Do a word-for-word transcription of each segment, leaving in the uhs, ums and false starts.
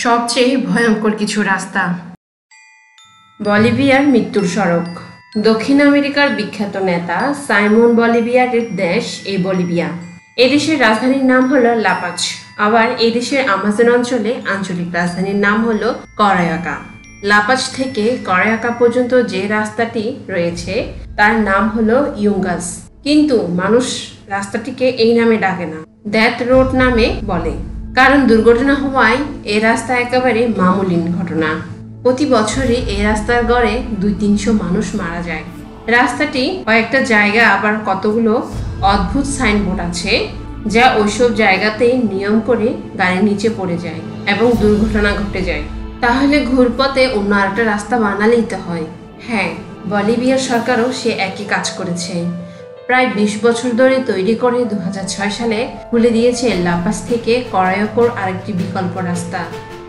সবচেয়ে ভয়ঙ্কর কিছু রাস্তা। বলিভিয়ার মৃত্যুর সড়ক। দক্ষিণ আমেরিকার বিখ্যাত নেতা সাইমন বলিভিয়ার দেশ এই বলিভিয়া। এই দেশের রাজধানীর নাম হলো লাপাজ। আবার এই দেশের আমাজন অঞ্চলে আঞ্চলিক রাজধানীর নাম হলো করায়াকা। লাপাজ থেকে করায়াকা পর্যন্ত যে রাস্তাটি রয়েছে তার নাম হলো ইউঙ্গাস, কিন্তু মানুষ রাস্তাটিকে এই নামে ডাকে না, ডেথ রোড নামে বলে, কারণ দুর্ঘটনা হওয়ায় এই রাস্তা একেবারে মামুলিন ঘটনা। প্রতি বছরই এই রাস্তার গড়ে দুই তিনশো মানুষ মারা যায়। রাস্তাটি কয়েকটা জায়গা আবার কতগুলো অদ্ভুত সাইনবোর্ড আছে যা ওইসব জায়গাতেই নিয়ম করে গাড়ির নিচে পড়ে যায় এবং দুর্ঘটনা ঘটে যায়। তাহলে ঘুরপথে অন্য আরেকটা রাস্তা বানালেই তো হয়। হ্যাঁ, বলিভিয়ার সরকারও সে একই কাজ করেছে। প্রায় বিশ বছর ধরে তৈরি করে দু হাজার ছয় সালে খুলে দিয়েছে লাপাজ থেকে করায়াকার আরেকটি বিকল্প রাস্তা।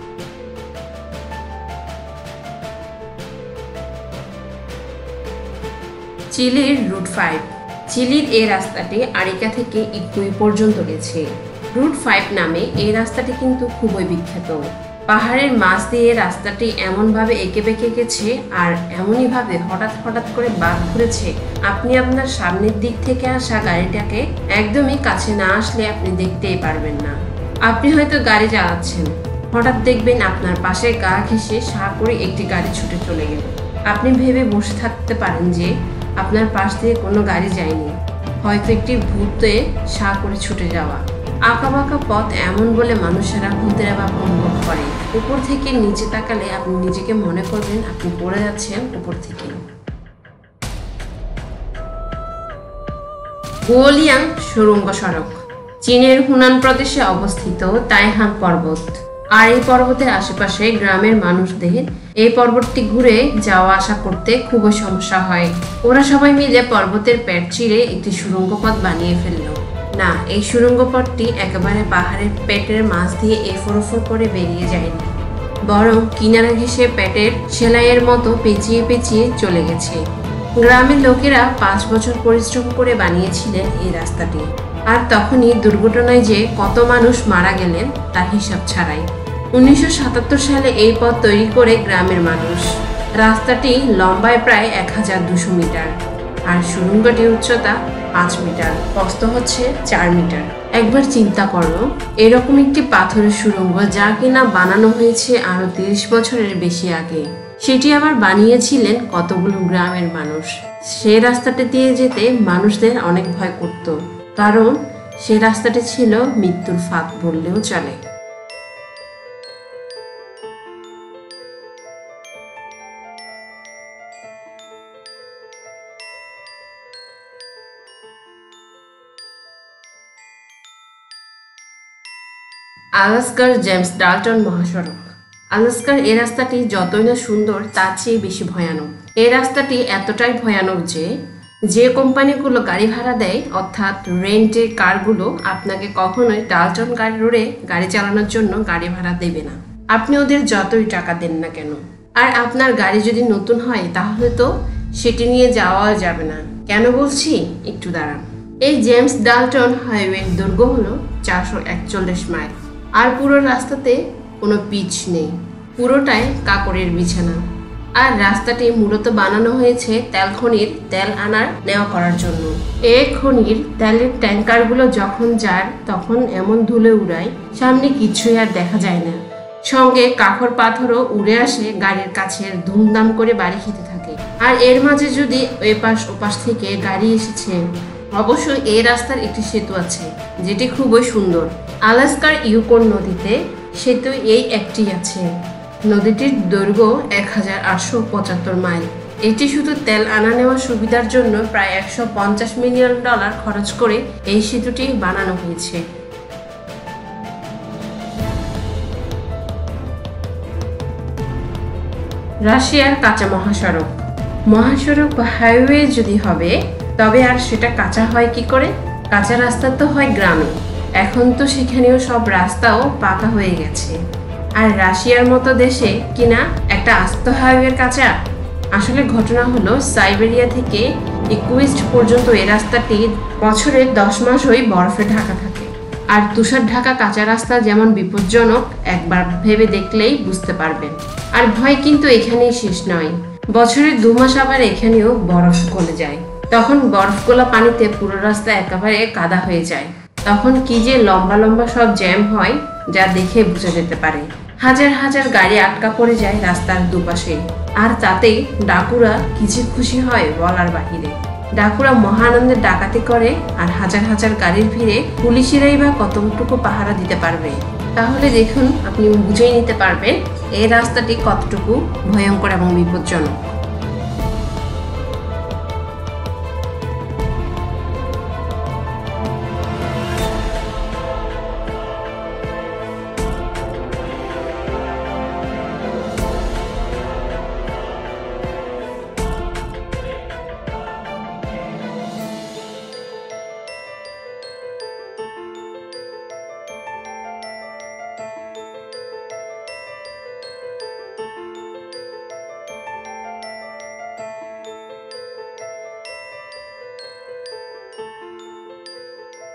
চিলির রুট ফাইভ। চিলির এই রাস্তাটি আরিকা থেকে ইকুই পর্যন্ত গেছে। রুট ফাইভ নামে এই রাস্তাটি কিন্তু খুবই বিখ্যাত। পাহাড়ের মাছ দিয়ে রাস্তাটি এমনভাবে এঁকে বেঁকে গেছে আর এমনইভাবে হঠাৎ হঠাৎ করে বাঁক ঘুরেছে, আপনি আপনার সামনের দিক থেকে আসা গাড়িটাকে একদমই কাছে না আসলে আপনি দেখতেই পারবেন না। আপনি হয়তো গাড়ি চালাচ্ছেন, হঠাৎ দেখবেন আপনার পাশে গা ঘেঁষে সাঁ করে একটি গাড়ি ছুটে চলে গেল। আপনি ভেবে বসে থাকতে পারেন যে আপনার পাশ দিয়ে কোনো গাড়ি যায়নি, হয়তো একটি ভূতে সাঁ করে ছুটে যাওয়া। আঁকা বাঁকা পথ এমন বলে মানুষেরা ভূতেরা বা অনুভব করে। উপর থেকে নিচে তাকালে আপনি নিজেকে মনে করবেন আপনি পড়ে যাচ্ছেন উপর থেকে। গুওলিয়াং সুড়ঙ্গ সড়ক। চীনের হুনান প্রদেশে অবস্থিত তাইহাং পর্বত। আর এই পর্বতের আশেপাশে গ্রামের মানুষদের এই পর্বতটি ঘুরে যাওয়া আসা করতে খুবই সমস্যা হয়। ওরা সবাই মিলে পর্বতের পেট চিরে একটি সুড়ঙ্গ পথ বানিয়ে ফেলল। না, এই সুড়ঙ্গ পথটি একেবারে পাহাড়ের পেটের মাছ দিয়ে এফোর ওফোর করে বেরিয়ে যায়নি, বরং কিনারা ঘেঁষে পেটের সেলাইয়ের মতো পেঁচিয়ে পেঁচিয়ে চলে গেছে। গ্রামের লোকেরা পাঁচ বছর পরিশ্রম করে বানিয়েছিলেন এই রাস্তাটি, আর তখনই দুর্ঘটনায় যে কত মানুষ মারা গেলেন তার হিসাব ছাড়াই। উনিশশো সাতাত্তর সালে এই পথ তৈরি করে গ্রামের মানুষ। রাস্তাটি লম্বায় প্রায় এক হাজার দুশো মিটার আর সুড়ঙ্গটির উচ্চতা পাঁচ মিটার, প্রস্থ হচ্ছে চার মিটার। একবার চিন্তা করো, এরকম একটি পাথরের সুড়ঙ্গ যা কিনা বানানো হয়েছে আরো তিরিশ বছরের বেশি আগে, সেটি আবার বানিয়েছিলেন কতগুলো গ্রামের মানুষ। সে রাস্তাটি দিয়ে যেতে মানুষদের অনেক ভয় করত, কারণ সে রাস্তাটি ছিল মৃত্যুর ফাঁদ বললেও চলে। আলাস্কার জেমস ডাল্টন মহাসড়ক। আলাস্কার এই রাস্তাটি যতই না সুন্দর তার চেয়ে বেশি ভয়ানক। এই রাস্তাটি এতটাই ভয়ানক যে যে কোম্পানিগুলো গাড়ি ভাড়া দেয়, অর্থাৎ রেন্টের কারগুলো, আপনাকে কখনোই ডাল্টন গাড়ি রোডে গাড়ি চালানোর জন্য গাড়ি ভাড়া দেবে না, আপনি ওদের যতই টাকা দেন না কেন। আর আপনার গাড়ি যদি নতুন হয় তাহলে তো সেটি নিয়ে যাওয়া যাবে না। কেন বলছি, একটু দাঁড়ান। এই জেমস ডাল্টন হাইওয়ের দৈর্ঘ্য হলো চারশো একচল্লিশ মাইল, আর পুরো রাস্তাতে কোনো পিচ নেই, পুরোটাই কাকরের বিছানা। আর রাস্তাটি মূলত বানানো হয়েছে তেল খনির তেল আনার নেওয়া করার জন্য। এই খনির তেলের ট্যাঙ্কারগুলো যখন যায় তখন এমন ধুলে উড়ায়, সামনে কিছুই আর দেখা যায় না। সঙ্গে কাকর পাথরও উড়ে আসে গাড়ির কাছে, ধুমধাম করে বাড়ি খেতে থাকে। আর এর মাঝে যদি এপাশ ওপাশ থেকে গাড়ি এসেছে, অবশ্যই এই রাস্তার একটি সেতু আছে যেটি খুবই সুন্দর। আলাস্কার ইউকন নদীতে সেতু এই একটি আছে। নদীটির দৈর্ঘ্য এক হাজার আটশো পঁচাত্তর মাইল। এটি শুধু তেল আনা নেওয়ার সুবিধার জন্য প্রায় একশো পঞ্চাশ মিলিয়ন ডলার খরচ করে এই সেতুটি বানানো হয়েছে। রাশিয়ার কাঁচা মহাসড়ক। মহাসড়ক বা হাইওয়ে যদি হবে তবে আর সেটা কাঁচা হয় কি করে? কাঁচা রাস্তা তো হয় গ্রামে, এখন তো সেখানেও সব রাস্তাও পাকা হয়ে গেছে। আর রাশিয়ার মতো দেশে কিনা একটা আস্ত হাইওয়ের কাঁচা? আসলে ঘটনা হলো, সাইবেরিয়া থেকে ইকুইস্ট পর্যন্ত এই রাস্তাটি বছরের দশ মাসই বরফে ঢাকা থাকে। আর তুষার ঢাকা কাঁচা রাস্তা যেমন বিপজ্জনক একবার ভেবে দেখলেই বুঝতে পারবেন। আর ভয় কিন্তু এখানেই শেষ নয়, বছরের দু মাস আবার এখানেও বরফ গলে যায়। তখন বরফ গোলা পানিতে পুরো রাস্তা একেবারে কাদা হয়ে যায়। তখন কি যে লম্বা লম্বা সব জ্যাম হয় যা দেখে বোঝা যেতে পারে। হাজার হাজার গাড়ি আটকা পড়ে যায় রাস্তার দুপাশে, আর তাতেই ডাকুরা কি যে খুশি হয় বলার বাহিরে। ডাকুরা মহানন্দে ডাকাতি করে, আর হাজার হাজার গাড়ির ভিড়ে পুলিশেরাই বা কতটুকু পাহারা দিতে পারবে। তাহলে দেখুন, আপনি বুঝেই নিতে পারবেন এই রাস্তাটি কতটুকু ভয়ঙ্কর এবং বিপজ্জনক।